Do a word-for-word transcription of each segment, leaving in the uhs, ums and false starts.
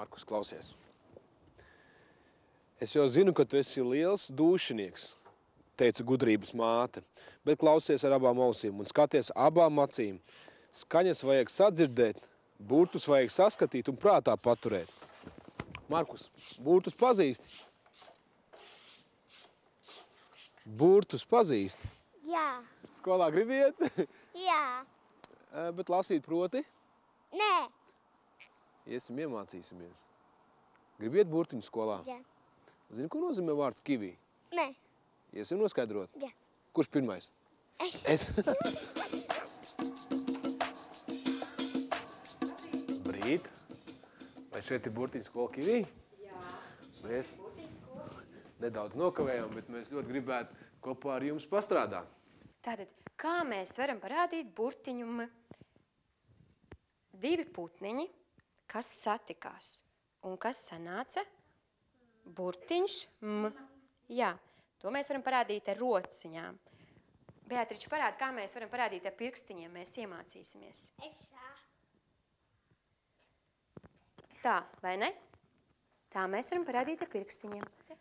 Markus, klausies. Es jau zinu, ka tu esi liels dūšinieks, teica gudrības māte, bet klausies ar abām ausīm un skaties abām acīm. Skaņas vajag sadzirdēt, burtus vajag saskatīt un prātā paturēt. Markus, burtus pazīsti? Burtus pazīsti? Jā. Skolā gribi iet? Jā. Bet lasīt proti? Nē. Iesim iemācīsimies. Gribi iet burtiņu skolā? Jā. Zini, ko nozīmē vārds kivī? Nē. Iesim noskaidrot? Jā. Kurš pirmais? Es. Es. Brīt. Vai šeit ir burtiņu skola kivī? Jā. Mēs nedaudz nokavējām, bet mēs ļoti gribētu kopā ar jums pastrādāt. Tātad, kā mēs varam parādīt burtiņu M? Divi putniņi, kas satikās un kas sanāca? Burtiņš M. Jā, to mēs varam parādīt ar rociņām. Beatriča, parāda, kā mēs varam parādīt ar pirkstiņiem, mēs iemācīsimies. Es tā. Tā, vai ne? Tā mēs varam parādīt ar pirkstiņiem.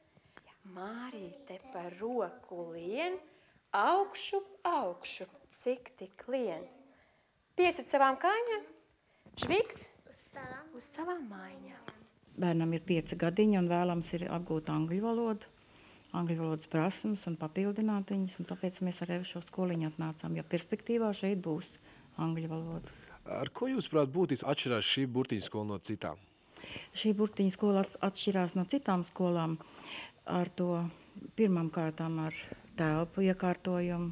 Mārīte par roku lien, augšu, augšu, cik tik lien. Piesit savām kājām, žvigt Uz savām. uz savām mājām. Bērnam ir pieci gadiņi un vēlams ir apgūt angļu valodu, angļu valodas prasmes un papildināt viņas, un tāpēc mēs arī šo skoliņu atnācām, jo perspektīvā šeit būs angļu valoda. Ar ko jūs, prāt, būtiski atšķirās šī burtiņu skola no citām? Šī burtiņu skola atšķirās no citām skolām ar to pirmām kārtām ar telpu iekārtojumu,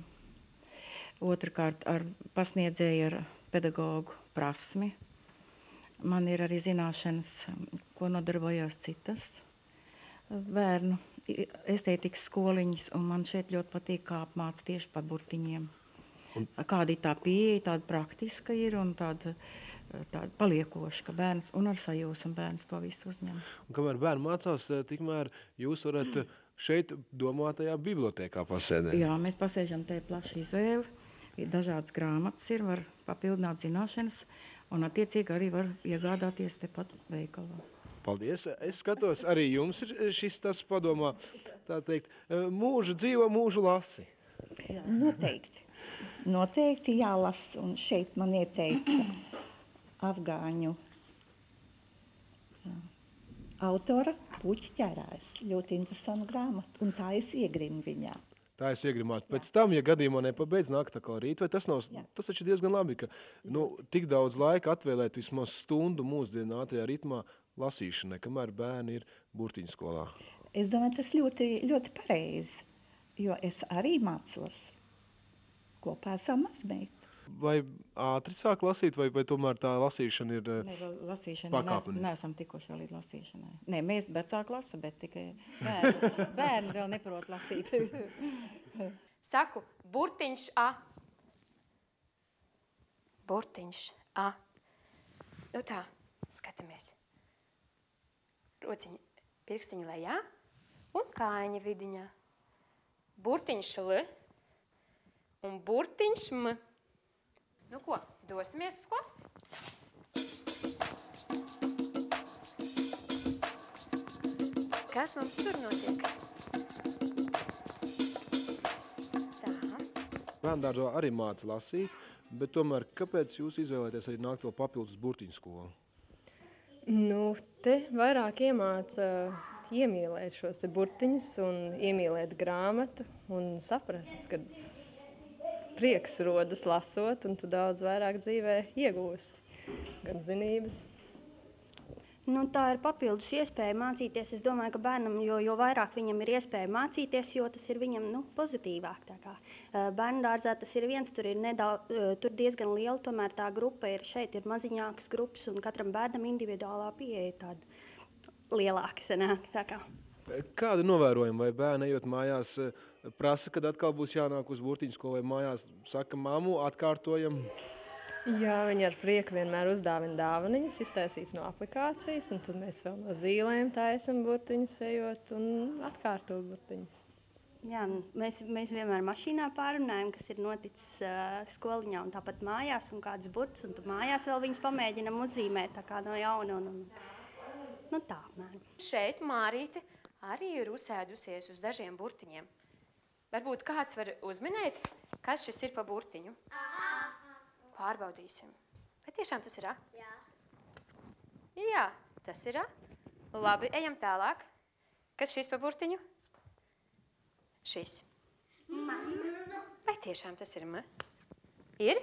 otrkārt ar pasniedzēju ar pedagogu prasmi. Man ir arī zināšanas, ko nodarbojās citas bērnu estētikas skoliņas, un man šeit ļoti patīk, kā apmāca tieši par burtiņiem. Un kāda ir tā pieeja, tāda praktiska ir un tāda, tāda paliekoša, ka bērns un ar sajūsmu bērns to visu uzņem. Un kamēr bērni mācās, tikmēr jūs varat šeit domātajā bibliotēkā pasēdēt? Jā, mēs pasēžam te plašu izvēli, dažādas grāmatas ir, var papildināt zināšanas, un attiecīgi arī var iegādāties tepat veikalā. Paldies. Es skatos, arī jums ir šis tas padomā, tā teikt, mūžu dzīvo, mūžu lasi. Jā. Noteikti. Noteikti jālasa, un šeit man ieteica afgāņu jā, autora Puķa ķērājs. Ļoti interesanta grāmata, un tā es iegrimu viņā. Tā es iegrimātu. Pēc tam, ja gadījumā nepabeidz nākt atkal rīt, vai tas nav, jā. Tas taču diezgan labi, ka nu, tik daudz laika atvēlēt vismaz stundu mūsdienu ātrajā ritmā lasīšanai, kamēr bērni ir burtiņu skolā. Es domāju, tas ļoti, ļoti pareizi, jo es arī mācos kopā ar savu mazmeitu. Vai ātri sāk lasīt, vai, vai tomēr tā lasīšana ir ne, lasīšana pakāpeni? Mēs neesam tikuši vēl līdz lasīšanai. Nē, mēs vecāki lasa, bet tikai bērni, bērni vēl neprot lasīt. Saku, burtiņš A. Burtiņš A. Nu tā, skatāmies. Rociņa, pirkstiņa lejā un kājiņa vidiņā. Burtiņš L un burtiņš M. Nu ko, dosimies uz klasi? Kas mums tur notiek? Tā. Bērndārzā arī māca lasīt, bet tomēr kāpēc jūs izvēlēties arī nākt vēl papildus burtiņu skolu? Nu, te vairāk iemāca iemīlēt šos te burtiņus un iemīlēt grāmatu un saprast, kad prieks rodas lasot, un tu daudz vairāk dzīvē iegūsti, gan zinības. Nu, tā ir papildus iespēja mācīties. Es domāju, ka bērnam, jo, jo vairāk viņam ir iespēja mācīties, jo tas ir viņam nu, pozitīvāk. Tā kā. Bērndārzā tas ir viens, tur ir nedaudz, tur diezgan liela, tomēr tā grupa ir šeit, ir maziņākas grupas, un katram bērnam individuālā pieeja tāda lielāka sanāk. Tā kā. Kādi novērojumi, vai bērni ejot mājās prasa, kad atkal būs jānāk uz burtiņu skolu, vai mājās saka, mammu, atkārtojam? Jā, viņi ar prieku vienmēr uzdāvina dāvaniņas, iztaisīts no aplikācijas, un tad mēs vēl no zīlēm taisam burtiņus ejot un atkārtot burtiņus. Jā, mēs, mēs vienmēr mašīnā pārunājam, kas ir noticis uh, skoliņā un tāpat mājās un kādas burtus, un tad mājās vēl viņas pamēģinam uzzīmēt tā kā no jauna. Un, un, nu tā apmēram. Šeit Mārīte arī ir uzsēdusies uz dažiem burtiņiem. Varbūt kāds var uzminēt, kas šis ir pa burtiņu? A. Pārbaudīsim. Vai tiešām tas ir A? Jā. Jā, tas ir A. Labi, ejam tālāk. Kas šis pa burtiņu? Šis. M. Vai tiešām tas ir M? Ir?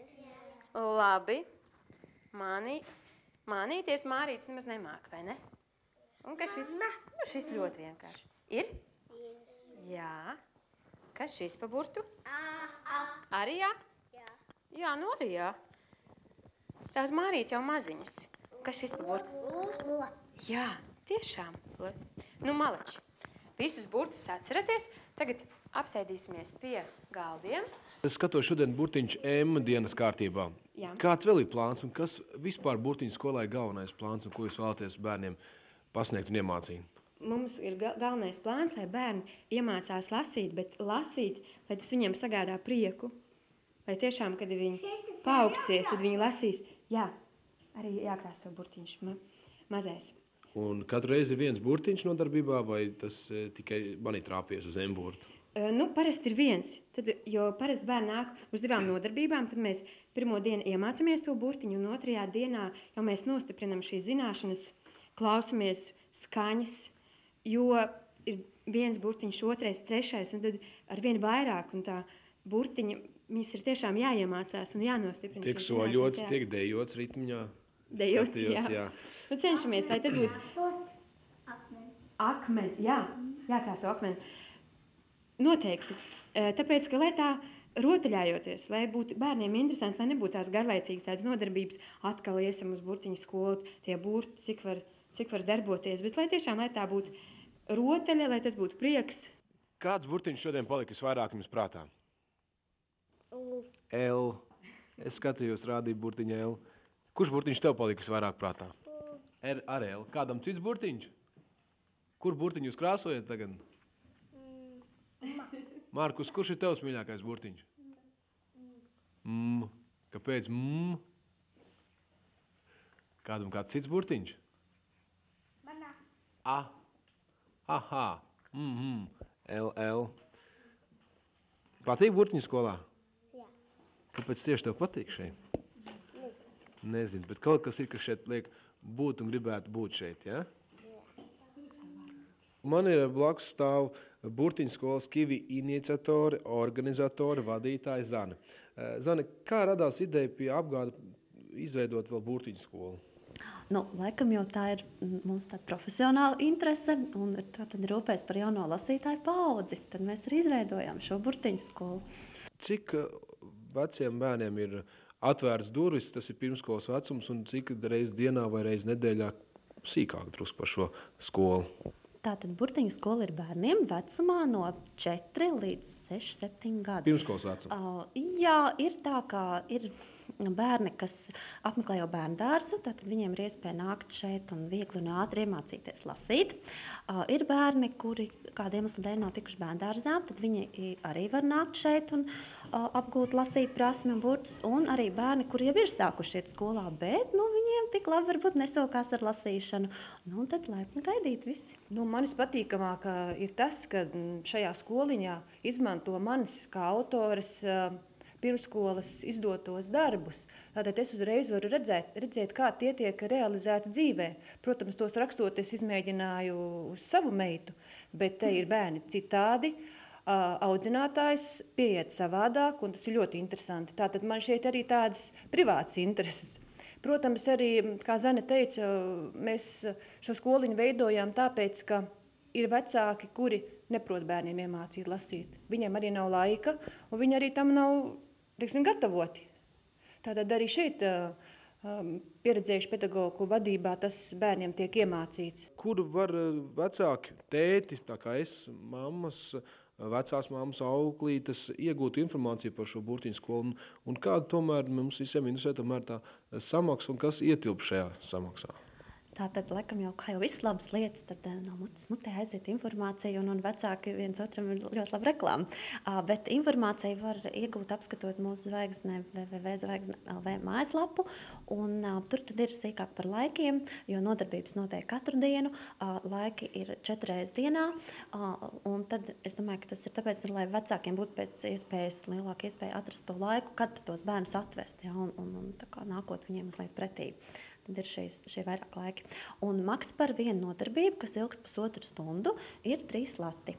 Labi. Mani, mānīties Mārītes nemaz nemāk, vai ne? Un kas šis? Nu, šis ļoti vienkārši. Ir? Jā. Kas šis pa burtu? A. Arī jā? Jā. Jā, nu arī jā. Tās Mārītes jau maziņas. Kas šis pa burtu? Jā, tiešām. Nu, malači. Visus burtus atceraties. Tagad apsēdīsimies pie galdiem. Es skatos šodien burtiņš M dienas kārtībā. Jā. Kāds vēl ir plāns un kas vispār burtiņu skolā ir galvenais plāns un ko jūs vēlaties bērniem pasniegt un iemācīt? Mums ir ga- galvenais plāns, lai bērni iemācās lasīt, bet lasīt, lai tas viņiem sagādā prieku. Lai tiešām, kad viņi paaugsies, tad viņi lasīs. Jā, arī jākrāso burtiņš ma mazais. Un katru reizi ir viens burtiņš nodarbībā vai tas e, tikai man ir trāpies uz M burtu? Uh, nu, parasti ir viens, tad, jo parasti bērni nāk uz divām nodarbībām, tad mēs pirmo dienu iemācāmies to burtiņu, un otrajā dienā jau mēs nostiprinam šīs zināšanas, klausamies skaņas, jo ir viens burtiņš, otrais, trešais, un tad ar vien vairāk, un tā burtiņa, viņas ir tiešām jāiemācās un jānostiprina. Tiek soļots, tiek dejots ritmiņā. Dejots, Skatījos, jā. Nu, cenšamies, lai tas būtu akmens, jā, jākrāso akmeni. Noteikti. Tāpēc, ka lai tā rotaļājoties, lai būtu bērniem interesanti, lai nebūtu tās garlaicīgas tādas nodarbības, atkal iesim uz burtiņu skolu, tie burti, cik var, cik var darboties, bet lai tiešām, lai tā būtu rotaļa, lai tas būtu prieks. Kāds burtiņš šodien palika visvairāk jums prātā? L. Es skatījos, rādīju burtiņu L. Kurš burtiņš tev palika visvairāk prātā? R ar L. Kādam cits burtiņš? Kur burtiņu jūs krāsojat tagad? Markus, kurš ir tevs mīļākais burtiņš? M. Kāpēc M? Kādam kāds cits burtiņš? Manā. A. Aha. Mm-hmm. L, L. Patīk burtiņu skolā? Jā. Kāpēc tieši tev patīk šeit? Nezinu, bet kaut kas ir, kas šeit liek būt un gribētu būt šeit, ja? Man ir blakus stāv burtiņu skolas Kivi iniciatori, organizatori, vadītāji Zane. Zane, kā radās ideja pie apgāda izveidot vēl burtiņu skolu? Nu, laikam jau tā ir mums tāda profesionāla interese un tā tad rūpēs par jauno lasītāju paudzi. Tad mēs arī izveidojām šo burtiņu skolu. Cik veciem bērniem ir atvērts durvis, tas ir pirmskolas vecums, un cik reiz dienā vai reiz nedēļā sīkāk drusku par šo skolu? Tātad burtiņu skola ir bērniem vecumā no četri līdz seši, septiņi gadi. Pirmskolas vecuma? Uh, jā, ir tā, kā ir bērni, kas apmeklē jau bērnu dārzu, tātad viņiem ir iespēja nākt šeit un viegli un ātri iemācīties lasīt. Uh, ir bērni, kuri kāda iemesla dēļ nav tikuši bērnu dārzā, tad viņi arī var nākt šeit un uh, apgūt lasīt prasmi un burtus, un arī bērni, kuri jau ir sākuši iet skolā, bet nu, viņiem tik labi varbūt nesokās ar lasīšanu. Nu, un tad laipni gaidīt visi. Nu, manis patīkamāk ir tas, ka šajā skoliņā izmanto manis kā autores pirmskolas izdotos darbus. Tātad es uzreiz varu redzēt, redzēt, kā tie tiek realizēti dzīvē. Protams, tos rakstot es izmēģināju uz savu meitu, bet te ir bērni citādi, audzinātājs pieiet savādāk, un tas ir ļoti interesanti. Tātad man šeit arī tādas privātas intereses. Protams, arī, kā Zane teica, mēs šo skoliņu veidojām tāpēc, ka ir vecāki, kuri neprot bērniem iemācīt lasīt. Viņiem arī nav laika, un viņi arī tam nav, teiksim, gatavoti. Tātad arī šeit um, pieredzējuši pedagogu vadībā tas bērniem tiek iemācīts. Kur var vecāki, tēti, tā kā es, mammas, vecās mammas auklītes iegūt informāciju par šo burtiņu skolu, un, un kāda tomēr mums visiem interesē tomēr tā samaksa un kas ietilp šajā samaksā? Tātad, laikam jau, kā jau visas labas lietas, tad uh, no mutes mutē aiziet informācija, un, un vecāki viens otram ir ļoti laba reklāma. Uh, bet informāciju var iegūt apskatot mūsu zvaigznē w w w zvaigzne punkt l v mājaslapu, un uh, tur tad ir sīkāk par laikiem, jo nodarbības notiek katru dienu, uh, laiki ir četreiz dienā, uh, un tad es domāju, ka tas ir tāpēc, lai vecākiem būtu pēc iespējas lielāka iespēja atrast to laiku, kad tos bērnus atvest, ja, un, un, un tā kā nākot viņiem mazliet pretī. Tad ir šīs, šie vairāk laiki. Un maksa par vienu nodarbību, kas ilgst pusotru stundu, ir trīs lati.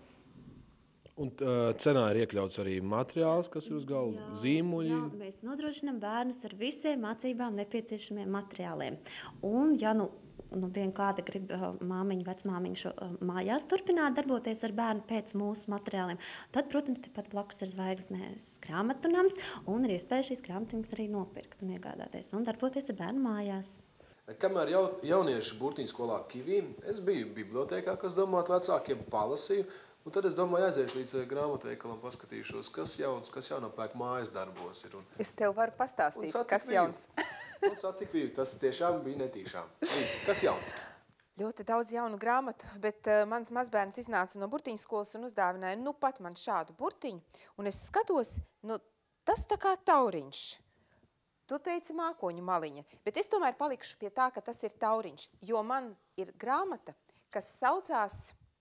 Un uh, cenā ir iekļauts arī materiāls, kas ir uz galda, zīmuļi. Jā, mēs nodrošinām bērnus ar visiem mācībām nepieciešamiem materiāliem. Un, ja nu, nu dien kāda grib uh, māmiņu, vecmāmiņu šo, uh, mājās turpināt darboties ar bērnu pēc mūsu materiāliem, tad, protams, tepat blakus ir zvaigznēs grāmatunams un ir iespēja šīs grāmatiņas arī nopirkt un iegādāties un darboties ar bērnu mājās. Kamēr jau, jaunieši burtiņu skolā Kivī, es biju bibliotēkā, kas domāt vecākiem, palasīju, un tad es domāju, aiziešu līdz grāmatveikalam, paskatīšos, kas jauns, kas jaunopēk mājas darbos ir. Un, es tev varu pastāstīt, kas biju. jauns. Un satik biju, tas tiešām bija netīšām. Kas jauns? Ļoti daudz jaunu grāmatu, bet uh, mans mazbērns iznāca no burtiņu skolas un uzdāvināja, nu pat man šādu burtiņu, un es skatos, nu tas tā kā tauriņš. Tu teici mākoņu maliņa, bet es tomēr palikšu pie tā, ka tas ir tauriņš, jo man ir grāmata, kas saucās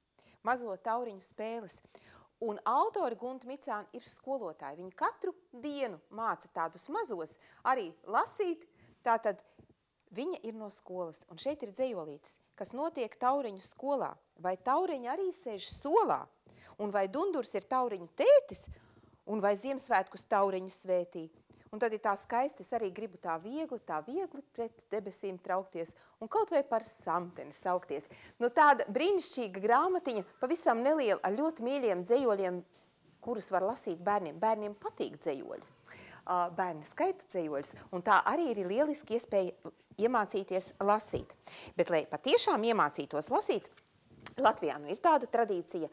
Mazo tauriņu spēles. Un autori Gunta Micāna ir skolotāji. Viņi katru dienu māca tādus mazos arī lasīt. Tātad viņa ir no skolas. Un šeit ir dzejolītes, kas notiek tauriņu skolā. Vai tauriņi arī sēž solā? Un vai Dundurs ir tauriņu tētis? Un vai Ziemassvētkus tauriņi svētī? Un tad ir tā skaisti, es arī gribu tā viegli, tā viegli pret debesīm traukties un kaut vai par samteni saukties. Nu tāda brīnišķīga grāmatiņa, pavisam neliela, ar ļoti mīļiem dzejoļiem, kurus var lasīt bērniem. Bērniem patīk dzejoļi. Bērni skaita dzejoļus, un tā arī ir lieliski iespēja iemācīties lasīt. Bet, lai patiešām iemācītos lasīt, Latvijā nu ir tāda tradīcija,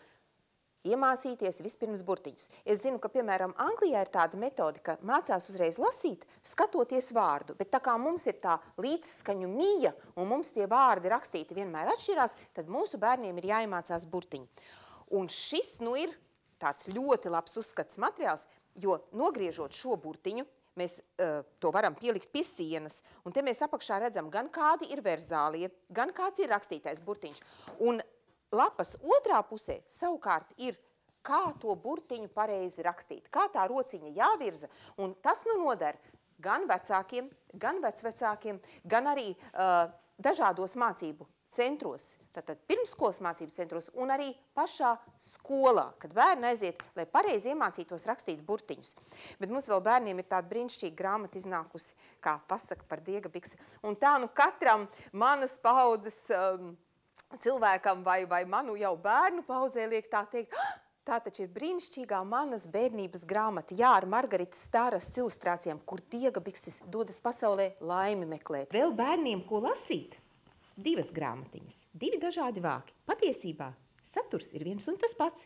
iemācīties vispirms burtiņus. Es zinu, ka, piemēram, Anglijā ir tāda metode, ka mācās uzreiz lasīt, skatoties vārdu, bet tā kā mums ir tā līdzskaņu mija, un mums tie vārdi rakstīti vienmēr atšķirās, tad mūsu bērniem ir jāiemācās burtiņi. Un šis, nu, ir tāds ļoti labs uzskats materiāls, jo nogriežot šo burtiņu, mēs uh, to varam pielikt pie sienas, un te mēs apakšā redzam gan kādi ir verzālie, gan kāds ir rakstītais burtiņš. Un lapas otrā pusē savukārt ir, kā to burtiņu pareizi rakstīt, kā tā rociņa jāvirza, un tas nu nodara gan vecākiem, gan vecvecākiem, gan arī uh, dažādos mācību centros, tātad pirmskolas mācību centros, un arī pašā skolā, kad bērni aiziet, lai pareizi iemācītos rakstīt burtiņus. Bet mums vēl bērniem ir tāda brīnišķīga grāmata iznākusi, kā pasaka par Diega bikse. Un tā nu katram manas paudzes um, cilvēkam vai, vai manu jau bērnu paudzē liek tā teikt, tā taču ir brīnišķīgā manas bērnības grāmata, jā, ar Margaritas Stāras ilustrācijām, kur Diega bikses dodas pasaulē laimi meklēt. Vēl bērniem, ko lasīt? Divas grāmatiņas, divi dažādi vāki. Patiesībā saturs ir viens un tas pats.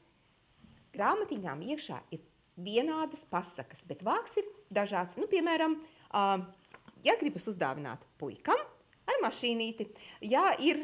Grāmatiņām iekšā ir vienādas pasakas, bet vāks ir dažāds. Nu, piemēram, ja gribas uzdāvināt puikam ar mašīnīti, ja ir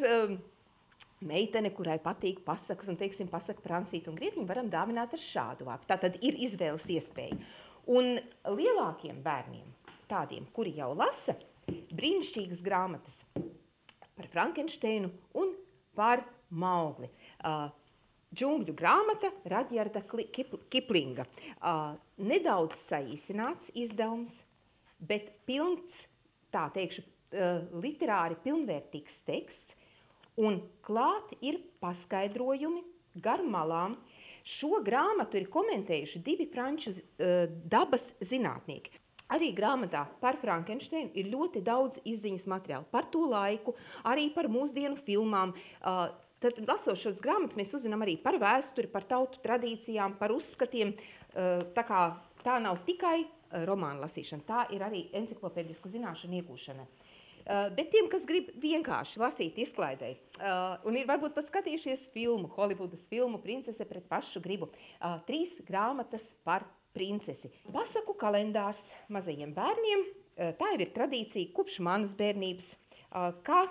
meitene, kurai patīk pasakas, un, teiksim, pasaka Prancīti un Grietiņu, varam dāvināt ar šādu vāku. Tā tad ir izvēles iespēja. Un lielākiem bērniem, tādiem, kuri jau lasa, brīnišķīgas grāmatas par Frankensteinu un par Maugli. Uh, Džungļu grāmata Radjarda Kiplinga. Uh, nedaudz saīsināts izdevums, bet pilns, tā teikšu, uh, literāri pilnvērtīgs teksts, un klāt ir paskaidrojumi gar malām. Šo grāmatu ir komentējuši divi franču uh, dabas zinātnieki. Arī grāmatā par Frankensteinu ir ļoti daudz izziņas materiālu par to laiku, arī par mūsdienu filmām. Uh, tad, lasot šos grāmatas, mēs uzzinām arī par vēsturi, par tautu tradīcijām, par uzskatiem. Uh, tā kā tā nav tikai uh, romāna lasīšana, tā ir arī enciklopēdisku zināšanu iegūšana. Uh, bet tiem, kas grib vienkārši lasīt izklaidēji, uh, un ir varbūt pat skatījušies filmu, Holivudas filmu Princese pret pašu gribu, uh, trīs grāmatas par princesi. Pasaku kalendārs mazajiem bērniem, tā jau ir tradīcija kopš manas bērnības, kā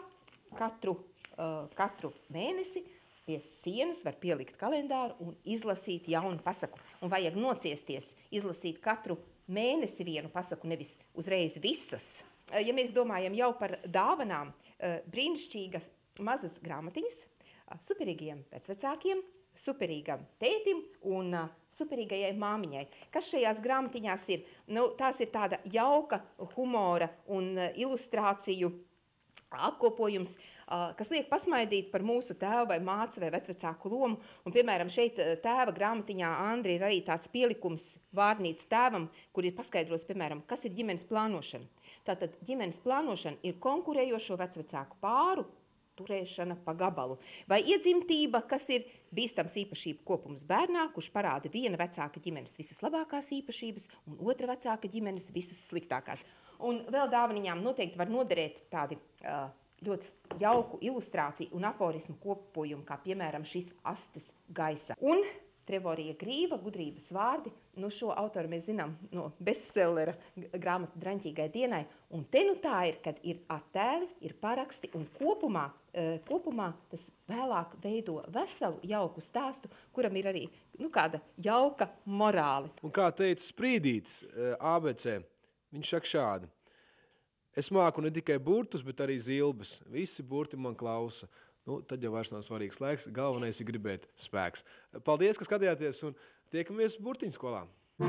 katru, uh, katru mēnesi pie sienas var pielikt kalendāru un izlasīt jaunu pasaku. Un vajag nociesties, izlasīt katru mēnesi vienu pasaku, nevis uzreiz visas. Ja mēs domājam jau par dāvanām, brīnišķīga mazas grāmatiņas superīgiem vecvecākiem, superīgam tētim un superīgajai māmiņai. Kas šajās grāmatiņās ir? Nu, tās ir tāda jauka humora un ilustrāciju apkopojums, kas liek pasmaidīt par mūsu tēvu vai mācu vai vecvecāku lomu. Un, piemēram, šeit tēva grāmatiņā Andri ir arī tāds pielikums vārnīts tēvam, kur ir paskaidros, piemēram, kas ir ģimenes plānošana. Tātad ģimenes plānošana ir konkurējošo vecvecāku pāru turēšana pa gabalu. Vai iedzimtība, kas ir bīstams īpašību kopums bērnā, kurš parāda viena vecāka ģimenes visas labākās īpašības un otra vecāka ģimenes visas sliktākās. Un vēl dāvaniņām noteikti var noderēt tādi uh, ļoti jauku ilustrāciju un aforismu kopojumu, kā piemēram šis astes gaisa. Un Trevorija Grīva, gudrības vārdi, nu šo autoru mēs zinām no bestsellera grāmata Draņķīgai dienai. Un te nu tā ir, kad ir attēli, ir paraksti un kopumā, uh, kopumā tas vēlāk veido veselu jauku stāstu, kuram ir arī nu, kāda jauka morāli. Un kā teica Sprīdītis uh, A B C, viņš saka šādi. Es māku ne tikai burtus, bet arī zilbes. Visi burti man klausa. Nu, tad jau vairs nav svarīgs laiks. Galvenais ir gribēt spēks. Paldies, ka skatījāties un tiekamies burtiņu skolā.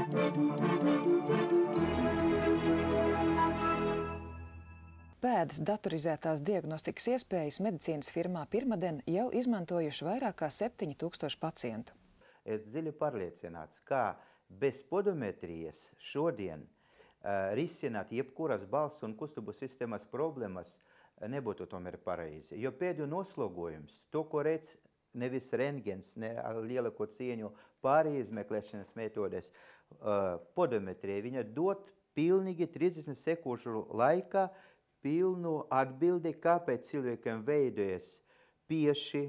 Pēdas datorizētās diagnostikas iespējas medicīnas firmā Pirmaden jau izmantojuši vairāk kā septiņi tūkstoši pacientu. Es dziļi pārliecināts, ka bez podometrijas šodien uh, risināt jebkuras balss un kustubu sistēmas problēmas nebūtu tomēr pareizi. Jo pēdējo noslogojums, to, ko redz nevis rengens, ne ar lielāko cieņu pārizmeklēšanas metodes, uh, podometrija, viņa dod pilnīgi trīsdesmit sekundžu laikā pilnu atbildi, kāpēc cilvēkiem veidojas pieši,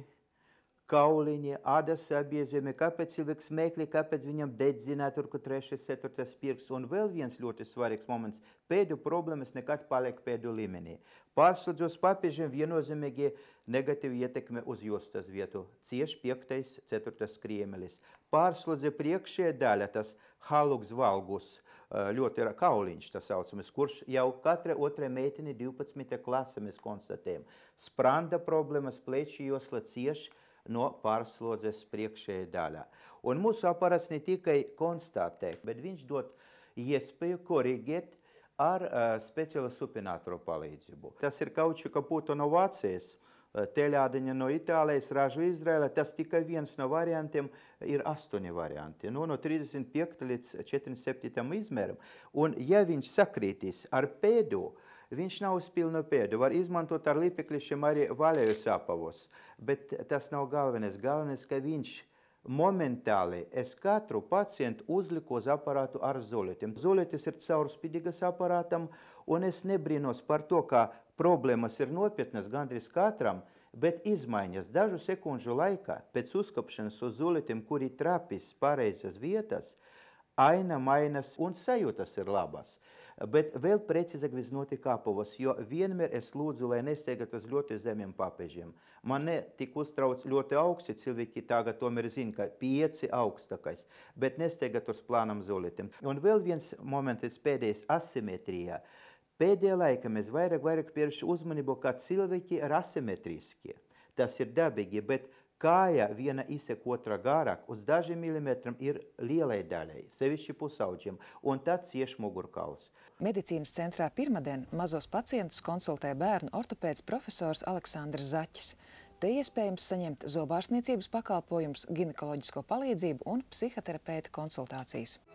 kauliņi, ādas sabiezumi, kāpēc cilvēks meklē, kāpēc viņam dedzina tur, kur trešais, ceturtais pirks. Un vēl viens ļoti svarīgs moments. Pēdu problēmas nekad paliek pēdu līmenī. Pārslodzi uz papiežiem viennozīmīgi negatīvi ietekme uz jostas vietu. Cieši piektais, ceturtais kriemelis. Pārslodzi priekšējā daļa, tas halux valgus, ļoti ir kauliņš, tas saucamies, kurš jau katra otra meitene divpadsmitā klase mēs konstatējam. Spranda problēmas, pleči josla cieši no pārslodzes priekšējā daļā. Un mūsu aparāts ne tikai konstatē, bet viņš dod iespēju korigēt ar uh, speciālu supinātoru palīdzību. Tas ir kaučuka puta no Vācijas, teļādiņa no Itālijas, ražu Izraela. Tas tikai viens no variantiem, ir astoņi varianti. Nu, no trīsdesmit piekta līdz četrdesmit septītam izmēram. Un ja viņš sakrītīs ar pēdu, viņš nav uz pilnu pēdu, var izmantot ar lipeklišiem arī vaļējus apavos, bet tas nav galvenais. Galvenais, ka viņš momentāli es katru pacientu uzliku uz aparātu ar zulītiem. Zulītis ir caurspīdīgas aparātam, un es nebrīnos par to, ka problēmas ir nopietnas gandrīz katram, bet izmaiņas dažu sekundžu laikā pēc uzkopšanas uz zulītiem, kuri trapis pareizas vietas, aina mainas un sajūtas ir labas. Bet vēl precīzāk viss notika apavos, jo vienmēr es lūdzu, lai nesteigat uz ļoti zemiem papēžiem. Man ne tik uztrauc ļoti augsti, cilvēki tagad tomēr zina, ka pieci augstākais, bet nesteigat uz plānam zulītiem. Un vēl viens moments pēdējais asimetrijā. Pēdējā laikā mēs vairāk, vairāk pievērš uzmanību, kā cilvēki ir asimetriskie. Tas ir dabīgi, bet kāja viena izsek otrā garāk, uz dažiem milimetriem ir lielai daļai, sevišķi pusauģiem, un tad cieš mugurkauls. Medicīnas centrā Pirmaden mazos pacientus konsultē bērnu ortopēds profesors Aleksandrs Zaķis. Te iespējams saņemt zobārstniecības pakalpojumus, ginekoloģisko palīdzību un psihoterapeita konsultācijas.